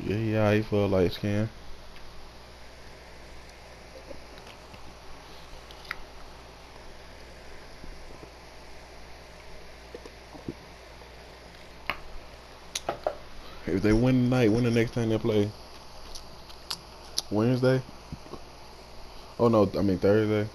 Yeah, he feel light skin. If they win tonight, when the next time they play? Wednesday? Oh no, I mean Thursday.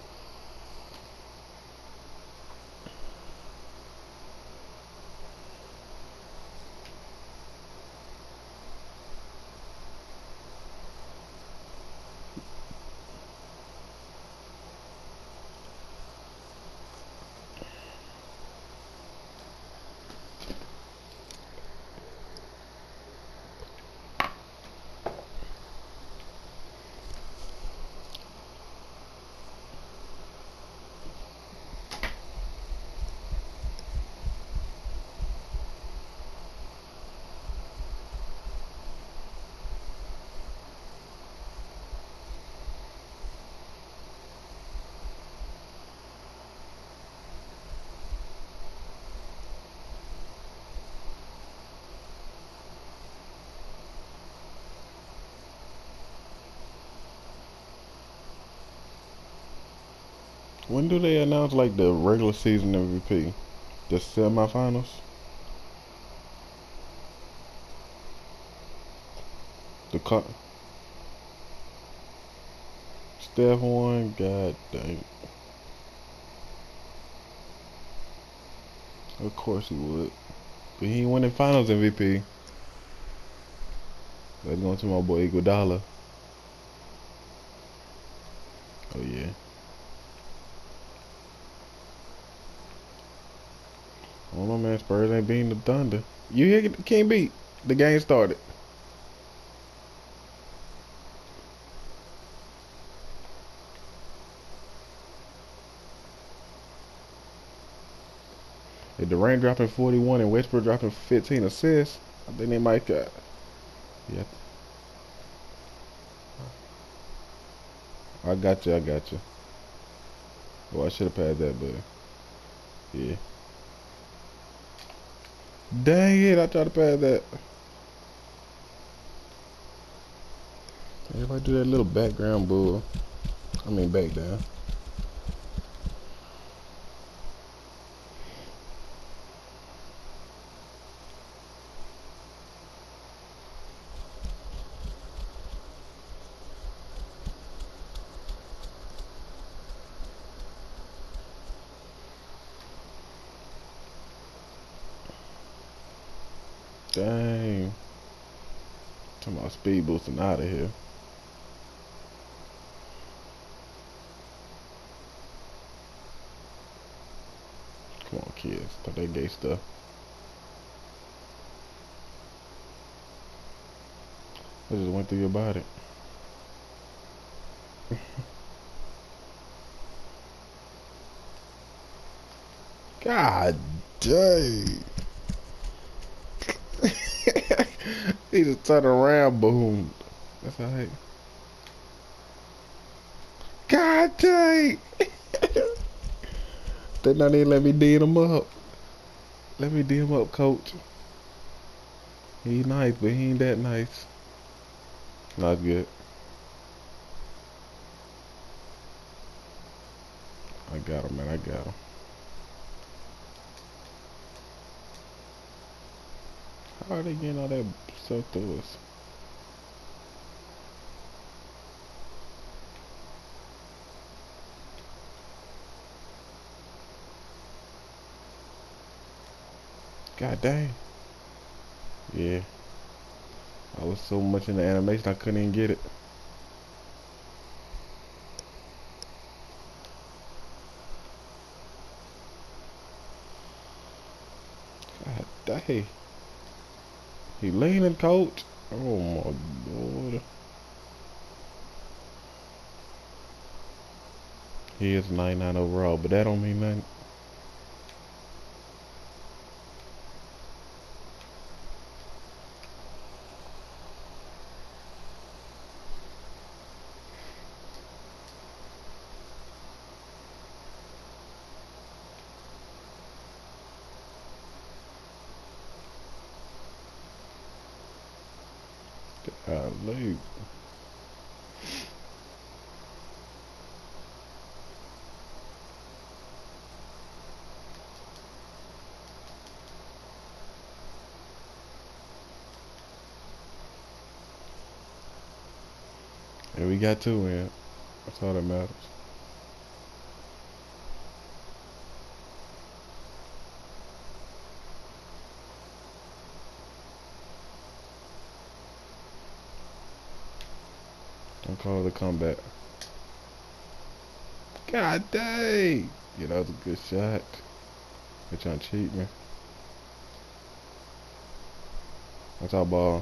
When do they announce like the regular season MVP? The semifinals? The Steph won. God dang. Of course he would. But he ain't winning Finals MVP. Let's go to my boy Iguodala. Oh yeah. Oh no man, Spurs ain't beating the Thunder. You hear can't beat. The game started. If Durant dropping 41 and Westbrook dropping 15 assists, I think they might got. Yeah, I got you. I got you. Oh, I should have passed that, but yeah. Dang it! I tried to pass that. Everybody do that little background bull. I mean back down. Dang. Talking about speed boosting out of here. Come on, kids. Thought they gay stuff. I just went through your body. God dang. He just turned around, boom. That's alright. God dang. They not even let me D him up. Let me D him up, coach. He nice, but he ain't that nice. Not good. I got him, man. I got him. How are they getting all that stuff to us? God dang. Yeah. I was so much in the animation I couldn't even get it. God dang. He leaning, coach. Oh my lord. He is 99 overall, but that don't mean nothing. Golly. And we got two in. That's all that matters. Don't call it a comeback. God dang! Yeah, that was a good shot. They're trying to cheat me. That's our ball.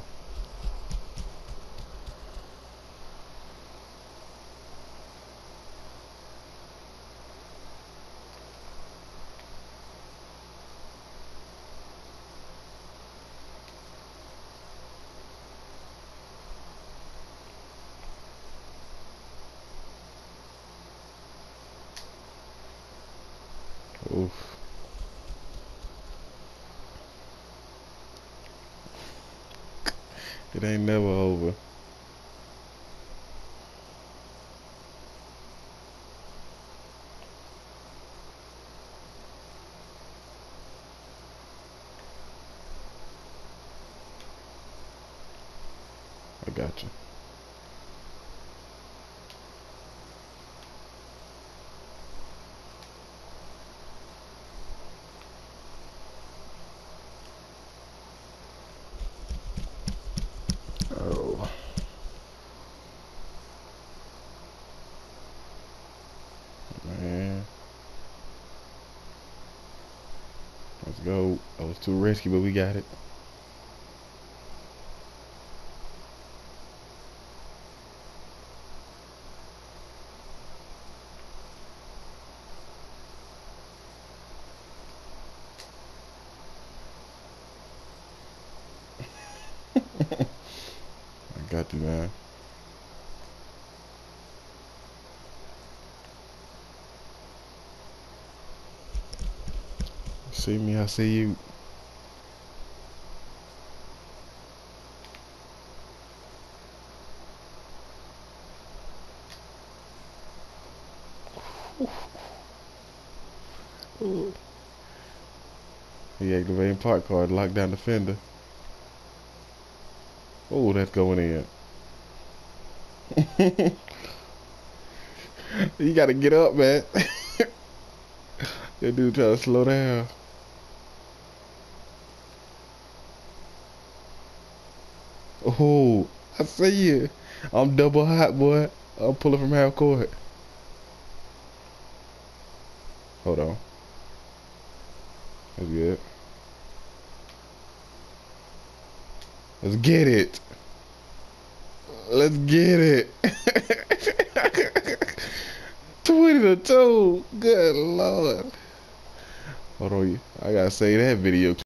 Oof. It ain't never over. I got you. Oh. Man. Let's go. I was too risky, but we got it. I got you, man. See me, I see you. He activating park card, lock down the fender. Oh, that's going in. You gotta get up, man. That dude trying to slow down. Oh, I see you. I'm double hot, boy. I'm pulling from half court. Hold on. That's good. Let's get it. Let's get it. 20-2. Good Lord. Hold on. I gotta save that video.